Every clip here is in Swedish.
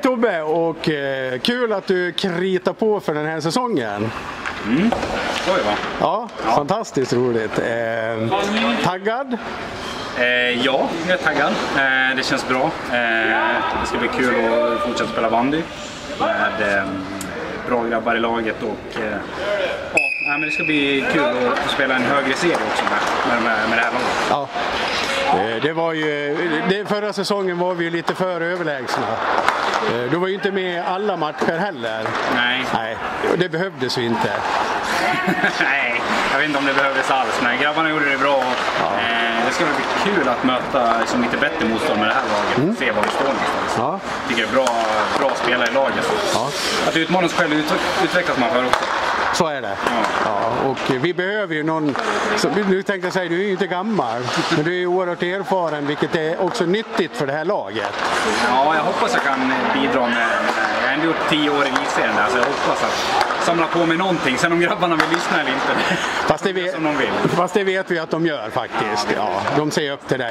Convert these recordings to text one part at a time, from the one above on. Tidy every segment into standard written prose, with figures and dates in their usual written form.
Tobbe, och kul att du kritar på för den här säsongen. Oj, va? Ja, fantastiskt roligt. Taggad? Ja, jag är taggad. Det känns bra. Det ska bli kul att fortsätta spela bandy med bra grabbar i laget, och men det ska bli kul att få spela en högre serie också med det här laget. Ja. Det var ju, förra säsongen var vi ju lite för överlägsna. Du var ju inte med alla matcher heller. Nej. Det behövdes ju inte. Nej, jag vet inte om det behövdes alls, men grabbarna gjorde det bra. Och, det ska bli kul att möta liksom, lite bättre motstånd med det här laget och se var vi står någonstans. Ja. Jag tycker det är bra spelare i laget. Ja. Att utmana sig själv utvecklas man för också. Så är det. Ja, och vi behöver ju någon, nu tänkte jag säga, du är ju inte gammal, men du är ju oerhört erfaren, vilket är också nyttigt för det här laget. Ja, jag hoppas jag kan bidra med, jag har ändå gjort 10 år i elitserien där, så jag hoppas att samla på mig någonting, sen om grabbarna vill lyssna eller inte. Fast det vet vi att de gör faktiskt. Ja, de ser upp till dig.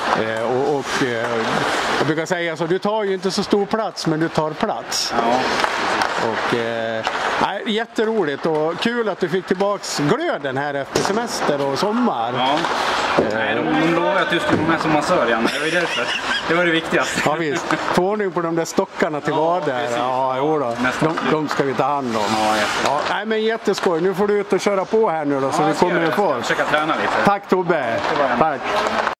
Jag brukar säga så, du tar ju inte så stor plats, men du tar plats. Ja. Och jätteroligt och kul att du fick tillbaks glöden här efter semester och sommar. Ja. Nej, de lovade att du skulle vara med som massör, Janne. Det var ju därför. Det var det viktigaste. Ja visst. Få ordning på de där stockarna till vader. Ja, jo då. De ska vi ta hand om. Ja, nej, men jätteskoj. Nu får du ut och köra på här nu då, så vi kommer i form. Försöka träna lite. Tack Tobbe. Tack.